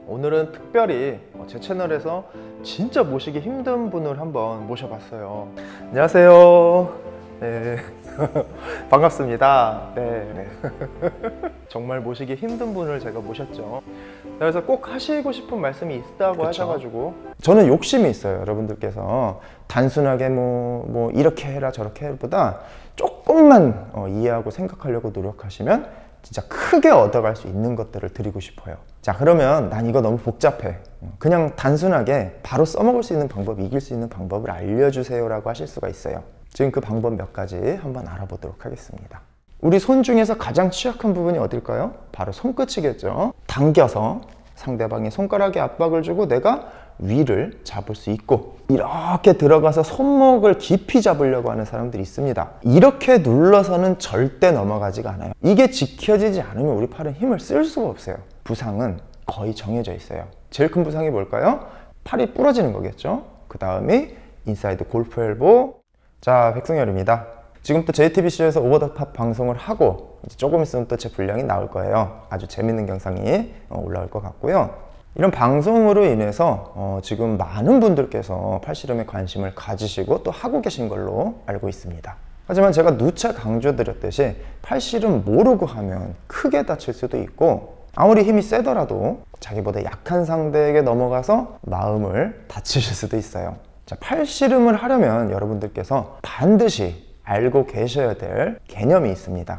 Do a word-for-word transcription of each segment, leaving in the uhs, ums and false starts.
오늘은 특별히 제 채널에서 진짜 모시기 힘든 분을 한번 모셔봤어요. 안녕하세요. 네. 반갑습니다. 네. 네. 정말 모시기 힘든 분을 제가 모셨죠. 그래서 꼭 하시고 싶은 말씀이 있다고 그쵸? 하셔가지고 저는 욕심이 있어요. 여러분들께서 단순하게 뭐, 뭐 이렇게 해라 저렇게 해보다 조금만 어, 이해하고 생각하려고 노력하시면 진짜 크게 얻어갈 수 있는 것들을 드리고 싶어요. 자, 그러면 난 이거 너무 복잡해, 그냥 단순하게 바로 써먹을 수 있는 방법, 이길 수 있는 방법을 알려주세요 라고 하실 수가 있어요. 지금 그 방법 몇 가지 한번 알아보도록 하겠습니다. 우리 손 중에서 가장 취약한 부분이 어딜까요? 바로 손끝이겠죠. 당겨서 상대방의 손가락에 압박을 주고 내가 위를 잡을 수 있고, 이렇게 들어가서 손목을 깊이 잡으려고 하는 사람들이 있습니다. 이렇게 눌러서는 절대 넘어가지가 않아요. 이게 지켜지지 않으면 우리 팔은 힘을 쓸 수가 없어요. 부상은 거의 정해져 있어요. 제일 큰 부상이 뭘까요? 팔이 부러지는 거겠죠. 그 다음이 인사이드 골프 엘보. 자, 백승열입니다. 지금 또 제이티비씨에서 오버 더 탑 방송을 하고 이제 조금 있으면 또 제 분량이 나올 거예요. 아주 재밌는 영상이 올라올 것 같고요. 이런 방송으로 인해서 어 지금 많은 분들께서 팔씨름에 관심을 가지시고 또 하고 계신 걸로 알고 있습니다. 하지만 제가 누차 강조드렸듯이 팔씨름 모르고 하면 크게 다칠 수도 있고, 아무리 힘이 세더라도 자기보다 약한 상대에게 넘어가서 마음을 다치실 수도 있어요. 자, 팔씨름을 하려면 여러분들께서 반드시 알고 계셔야 될 개념이 있습니다.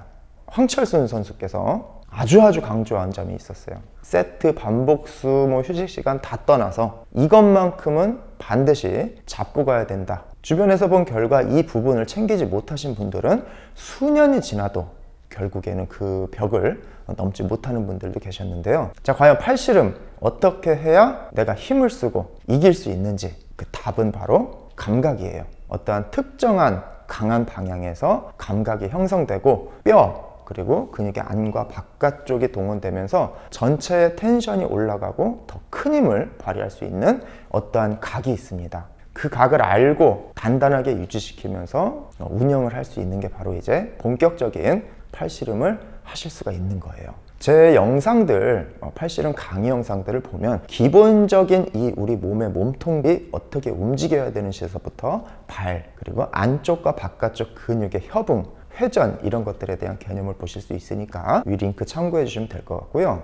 황철순 선수께서 아주 아주 강조한 점이 있었어요. 세트, 반복수, 뭐 휴식 시간 다 떠나서 이것만큼은 반드시 잡고 가야 된다. 주변에서 본 결과 이 부분을 챙기지 못하신 분들은 수년이 지나도 결국에는 그 벽을 넘지 못하는 분들도 계셨는데요. 자, 과연 팔씨름 어떻게 해야 내가 힘을 쓰고 이길 수 있는지, 그 답은 바로 감각이에요. 어떠한 특정한 강한 방향에서 감각이 형성되고 뼈 그리고 근육의 안과 바깥쪽이 동원되면서 전체의 텐션이 올라가고 더 큰 힘을 발휘할 수 있는 어떠한 각이 있습니다. 그 각을 알고 단단하게 유지시키면서 운영을 할 수 있는 게 바로 이제 본격적인 팔씨름을 하실 수가 있는 거예요. 제 영상들, 팔씨름 강의 영상들을 보면 기본적인 이 우리 몸의 몸통이 어떻게 움직여야 되는지에서부터 발, 그리고 안쪽과 바깥쪽 근육의 협응, 회전, 이런 것들에 대한 개념을 보실 수 있으니까 위 링크 참고해 주시면 될 것 같고요.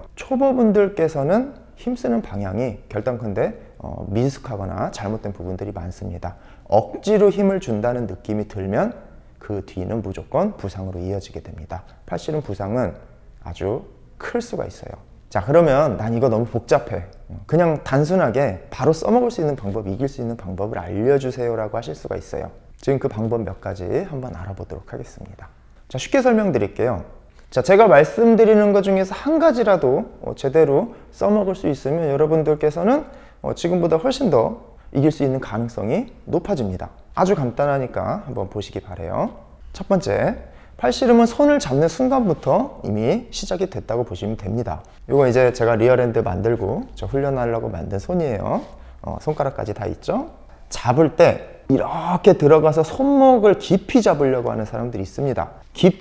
초보분들께서는 힘쓰는 방향이 결단컨대 어, 미숙하거나 잘못된 부분들이 많습니다. 억지로 힘을 준다는 느낌이 들면 그 뒤는 무조건 부상으로 이어지게 됩니다. 팔씨름 부상은 아주 클 수가 있어요. 자, 그러면 난 이거 너무 복잡해, 그냥 단순하게 바로 써먹을 수 있는 방법, 이길 수 있는 방법을 알려주세요 라고 하실 수가 있어요. 지금 그 방법 몇 가지 한번 알아보도록 하겠습니다. 자, 쉽게 설명드릴게요. 자, 제가 말씀드리는 것 중에서 한 가지라도 어, 제대로 써먹을 수 있으면 여러분들께서는 어, 지금보다 훨씬 더 이길 수 있는 가능성이 높아집니다. 아주 간단하니까 한번 보시기 바래요. 첫 번째, 팔씨름은 손을 잡는 순간부터 이미 시작이 됐다고 보시면 됩니다. 이거 이제 제가 리얼핸드 만들고 저 훈련하려고 만든 손이에요. 어, 손가락까지 다 있죠? 잡을 때 이렇게 들어가서 손목을 깊이 잡으려고 하는 사람들이 있습니다.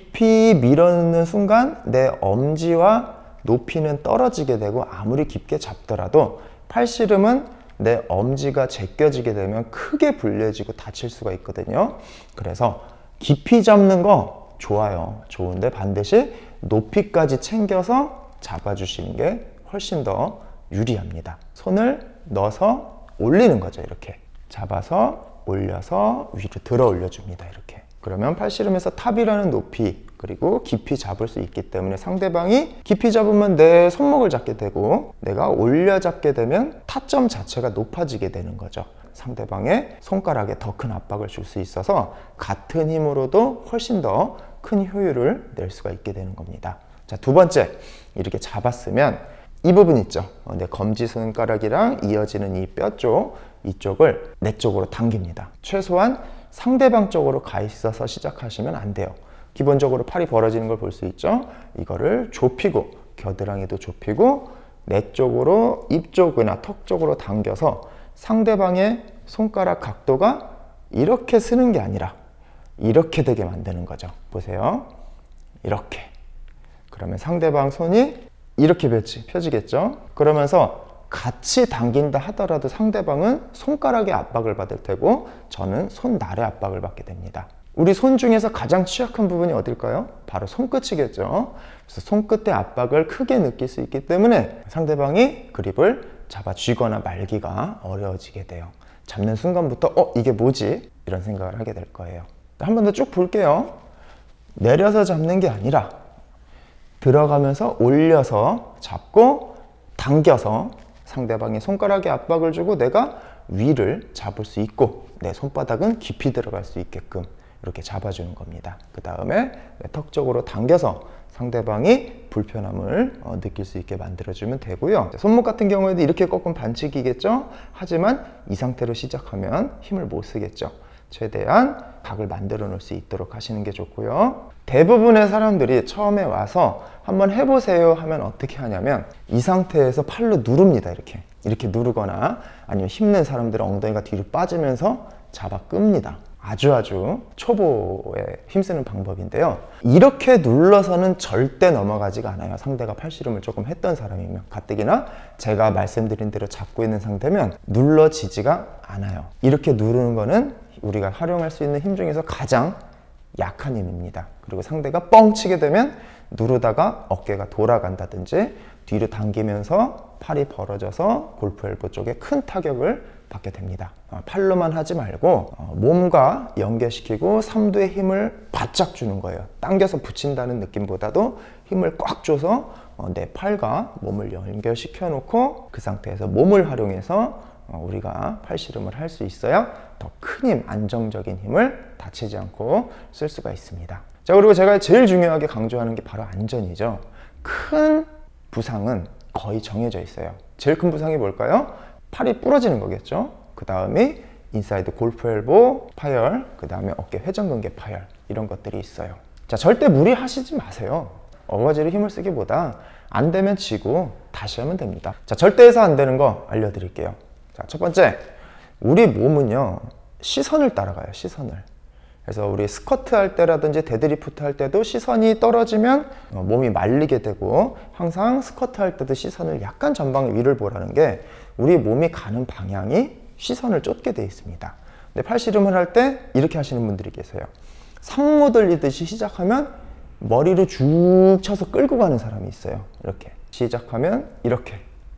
깊이 밀어넣는 순간 내 엄지와 높이는 떨어지게 되고, 아무리 깊게 잡더라도 팔씨름은 내 엄지가 제껴지게 되면 크게 불려지고 다칠 수가 있거든요. 그래서 깊이 잡는 거 좋아요. 좋은데 반드시 높이까지 챙겨서 잡아주시는 게 훨씬 더 유리합니다. 손을 넣어서 올리는 거죠. 이렇게 잡아서 올려서 위로 들어 올려줍니다. 이렇게. 그러면 팔씨름에서 탑이라는 높이 그리고 깊이 잡을 수 있기 때문에 상대방이 깊이 잡으면 내 손목을 잡게 되고, 내가 올려 잡게 되면 타점 자체가 높아지게 되는 거죠. 상대방의 손가락에 더 큰 압박을 줄 수 있어서 같은 힘으로도 훨씬 더 큰 효율을 낼 수가 있게 되는 겁니다. 자, 두 번째, 이렇게 잡았으면 이 부분 있죠. 어, 내 검지손가락이랑 이어지는 이 뼈 쪽, 이쪽을 내 쪽으로 당깁니다. 최소한 상대방 쪽으로 가 있어서 시작하시면 안 돼요. 기본적으로 팔이 벌어지는 걸 볼 수 있죠. 이거를 좁히고, 겨드랑이도 좁히고 내 쪽으로, 입 쪽이나 턱 쪽으로 당겨서 상대방의 손가락 각도가 이렇게 쓰는 게 아니라 이렇게 되게 만드는 거죠. 보세요. 이렇게. 그러면 상대방 손이 이렇게 펴지, 펴지겠죠. 그러면서 같이 당긴다 하더라도 상대방은 손가락의 압박을 받을 테고 저는 손날의 압박을 받게 됩니다. 우리 손 중에서 가장 취약한 부분이 어딜까요? 바로 손끝이겠죠. 그래서 손끝의 압박을 크게 느낄 수 있기 때문에 상대방이 그립을 잡아 쥐거나 말기가 어려워지게 돼요. 잡는 순간부터 어? 이게 뭐지? 이런 생각을 하게 될 거예요. 한 번 더 쭉 볼게요. 내려서 잡는 게 아니라 들어가면서 올려서 잡고 당겨서 상대방이 손가락에 압박을 주고 내가 위를 잡을 수 있고 내 손바닥은 깊이 들어갈 수 있게끔 이렇게 잡아주는 겁니다. 그 다음에 턱 쪽으로 당겨서 상대방이 불편함을 어, 느낄 수 있게 만들어주면 되고요. 손목 같은 경우에도 이렇게 꺾으면 반칙이겠죠? 하지만 이 상태로 시작하면 힘을 못 쓰겠죠. 최대한 각을 만들어 놓을 수 있도록 하시는 게 좋고요. 대부분의 사람들이 처음에 와서 한번 해보세요 하면 어떻게 하냐면 이 상태에서 팔로 누릅니다. 이렇게 이렇게 누르거나 아니면 힘든 사람들은 엉덩이가 뒤로 빠지면서 잡아 끕니다. 아주 아주 초보에 힘쓰는 방법인데요. 이렇게 눌러서는 절대 넘어가지가 않아요. 상대가 팔씨름을 조금 했던 사람이면. 가뜩이나 제가 말씀드린 대로 잡고 있는 상태면 눌러지지가 않아요. 이렇게 누르는 거는 우리가 활용할 수 있는 힘 중에서 가장 약한 힘입니다. 그리고 상대가 뻥 치게 되면 누르다가 어깨가 돌아간다든지 뒤로 당기면서 팔이 벌어져서 골프 엘보 쪽에 큰 타격을 받게 됩니다. 팔로만 하지 말고 몸과 연결시키고 삼두의 힘을 바짝 주는 거예요. 당겨서 붙인다는 느낌보다도 힘을 꽉 줘서 내 팔과 몸을 연결시켜 놓고 그 상태에서 몸을 활용해서 우리가 팔씨름을 할 수 있어야 더 큰 힘, 안정적인 힘을 다치지 않고 쓸 수가 있습니다. 자, 그리고 제가 제일 중요하게 강조하는 게 바로 안전이죠. 큰 부상은 거의 정해져 있어요. 제일 큰 부상이 뭘까요? 팔이 부러지는 거겠죠. 그 다음에 인사이드 골프 엘보 파열, 그 다음에 어깨 회전근개 파열, 이런 것들이 있어요. 자, 절대 무리하시지 마세요. 어거지로 힘을 쓰기보다 안 되면 지고 다시 하면 됩니다. 자, 절대 해서 안 되는 거 알려드릴게요. 자, 첫 번째, 우리 몸은요 시선을 따라가요. 시선을. 그래서 우리 스쿼트 할 때라든지 데드리프트 할 때도 시선이 떨어지면 몸이 말리게 되고, 항상 스쿼트 할 때도 시선을 약간 전방 위를 보라는 게 우리 몸이 가는 방향이 시선을 쫓게 돼 있습니다. 근데 팔씨름을 할 때 이렇게 하시는 분들이 계세요. 상모 돌리듯이 시작하면 머리를 쭉 쳐서 끌고 가는 사람이 있어요. 이렇게 시작하면 이렇게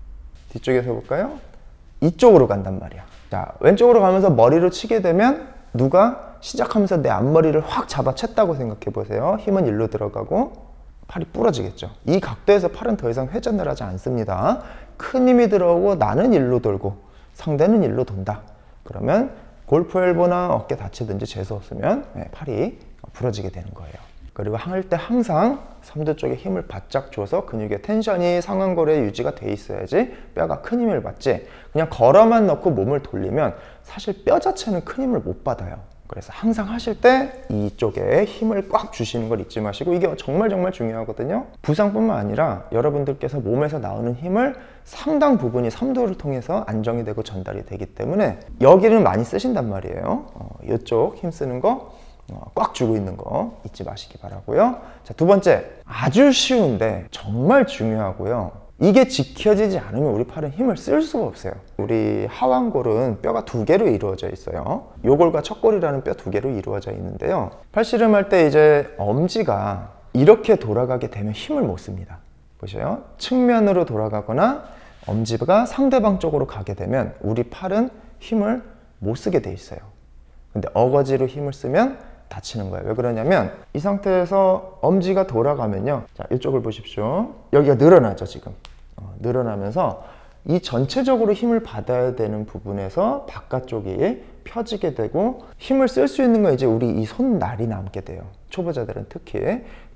뒤쪽에서 볼까요? 이쪽으로 간단 말이야. 자, 왼쪽으로 가면서 머리로 치게 되면 누가 시작하면서 내 앞머리를 확 잡아챘다고 생각해 보세요. 힘은 일로 들어가고 팔이 부러지겠죠. 이 각도에서 팔은 더 이상 회전을 하지 않습니다. 큰 힘이 들어오고 나는 일로 돌고 상대는 일로 돈다. 그러면 골프 엘보나 어깨 다치든지 재수 없으면 팔이 부러지게 되는 거예요. 그리고 할 때 항상 삼두 쪽에 힘을 바짝 줘서 근육의 텐션이 상완골에 유지가 돼 있어야지 뼈가 큰 힘을 받지, 그냥 걸어만 넣고 몸을 돌리면 사실 뼈 자체는 큰 힘을 못 받아요. 그래서 항상 하실 때 이쪽에 힘을 꽉 주시는 걸 잊지 마시고, 이게 정말 정말 중요하거든요. 부상뿐만 아니라 여러분들께서 몸에서 나오는 힘을 상당 부분이 삼두를 통해서 안정이 되고 전달이 되기 때문에 여기를 많이 쓰신단 말이에요. 어, 이쪽 힘 쓰는 거 꽉 주고 있는 거 잊지 마시기 바라고요. 자, 두 번째, 아주 쉬운데 정말 중요하고요. 이게 지켜지지 않으면 우리 팔은 힘을 쓸 수가 없어요. 우리 하완골은 뼈가 두 개로 이루어져 있어요. 요골과 척골이라는 뼈 두 개로 이루어져 있는데요. 팔씨름 할 때 이제 엄지가 이렇게 돌아가게 되면 힘을 못 씁니다. 보세요. 측면으로 돌아가거나 엄지가 상대방 쪽으로 가게 되면 우리 팔은 힘을 못 쓰게 돼 있어요. 근데 어거지로 힘을 쓰면 다치는 거예요. 왜 그러냐면 이 상태에서 엄지가 돌아가면요, 자, 이쪽을 보십시오. 여기가 늘어나죠. 지금 어, 늘어나면서 이 전체적으로 힘을 받아야 되는 부분에서 바깥쪽이 펴지게 되고, 힘을 쓸 수 있는 건 이제 우리 이 손날이 남게 돼요. 초보자들은 특히.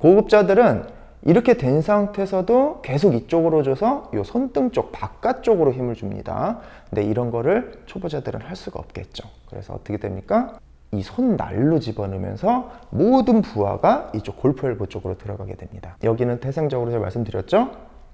고급자들은 이렇게 된 상태에서도 계속 이쪽으로 줘서 이 손등 쪽 바깥쪽으로 힘을 줍니다. 근데 이런 거를 초보자들은 할 수가 없겠죠. 그래서 어떻게 됩니까? 이 손날로 집어넣으면서 모든 부하가 이쪽 골프 엘보 쪽으로 들어가게 됩니다. 여기는 태생적으로 제가 말씀드렸죠?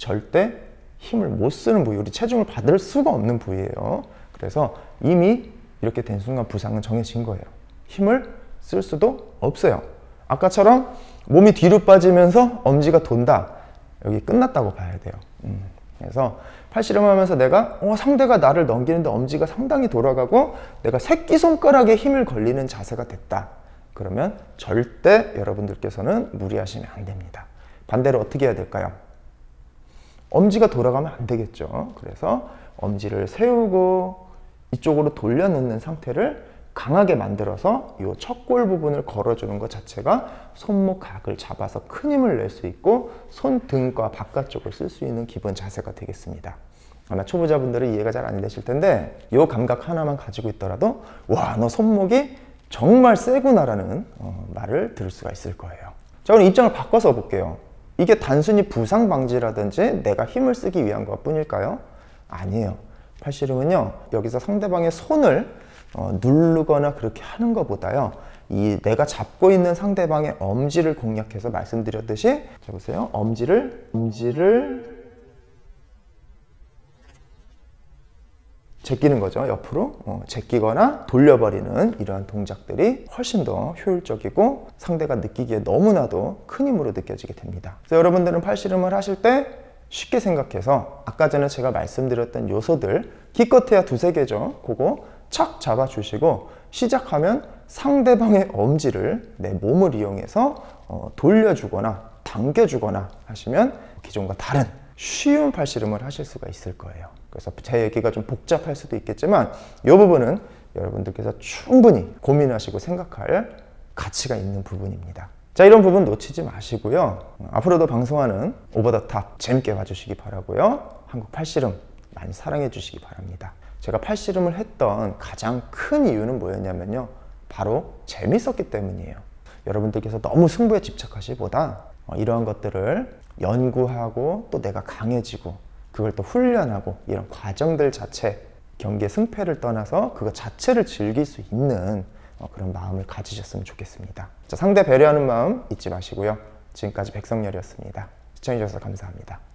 절대 힘을 못 쓰는 부위, 우리 체중을 받을 수가 없는 부위예요. 그래서 이미 이렇게 된 순간 부상은 정해진 거예요. 힘을 쓸 수도 없어요. 아까처럼 몸이 뒤로 빠지면서 엄지가 돈다, 여기 끝났다고 봐야 돼요. 음. 그래서 팔씨름 하면서 내가 어, 상대가 나를 넘기는데 엄지가 상당히 돌아가고 내가 새끼손가락에 힘을 걸리는 자세가 됐다. 그러면 절대 여러분들께서는 무리하시면 안 됩니다. 반대로 어떻게 해야 될까요? 엄지가 돌아가면 안 되겠죠. 그래서 엄지를 세우고 이쪽으로 돌려놓는 상태를 강하게 만들어서 이 척골 부분을 걸어주는 것 자체가 손목 각을 잡아서 큰 힘을 낼 수 있고 손등과 바깥쪽을 쓸 수 있는 기본 자세가 되겠습니다. 아마 초보자분들은 이해가 잘 안 되실 텐데 이 감각 하나만 가지고 있더라도 와, 너 손목이 정말 세구나라는 어, 말을 들을 수가 있을 거예요. 자, 그럼 입장을 바꿔서 볼게요. 이게 단순히 부상 방지라든지 내가 힘을 쓰기 위한 것 뿐일까요? 아니에요. 팔씨름은요, 여기서 상대방의 손을 어, 누르거나 그렇게 하는 것보다요, 이 내가 잡고 있는 상대방의 엄지를 공략해서 말씀드렸듯이, 자 보세요, 엄지를 엄지를 제끼는 거죠. 옆으로 어, 제끼거나 돌려버리는 이러한 동작들이 훨씬 더 효율적이고 상대가 느끼기에 너무나도 큰 힘으로 느껴지게 됩니다. 그래서 여러분들은 팔씨름을 하실 때 쉽게 생각해서 아까 전에 제가 말씀드렸던 요소들 기껏해야 두세 개죠. 그거 착 잡아주시고 시작하면 상대방의 엄지를 내 몸을 이용해서 어, 돌려주거나 당겨주거나 하시면 기존과 다른 쉬운 팔씨름을 하실 수가 있을 거예요. 그래서 제 얘기가 좀 복잡할 수도 있겠지만 이 부분은 여러분들께서 충분히 고민하시고 생각할 가치가 있는 부분입니다. 자, 이런 부분 놓치지 마시고요. 앞으로도 방송하는 오버 더 탑 재밌게 봐주시기 바라고요. 한국 팔씨름 많이 사랑해 주시기 바랍니다. 제가 팔씨름을 했던 가장 큰 이유는 뭐였냐면요, 바로 재밌었기 때문이에요. 여러분들께서 너무 승부에 집착하시보다 이러한 것들을 연구하고 또 내가 강해지고 그걸 또 훈련하고 이런 과정들 자체, 경기의 승패를 떠나서 그것 자체를 즐길 수 있는 그런 마음을 가지셨으면 좋겠습니다. 자, 상대 배려하는 마음 잊지 마시고요. 지금까지 백성열이었습니다. 시청해주셔서 감사합니다.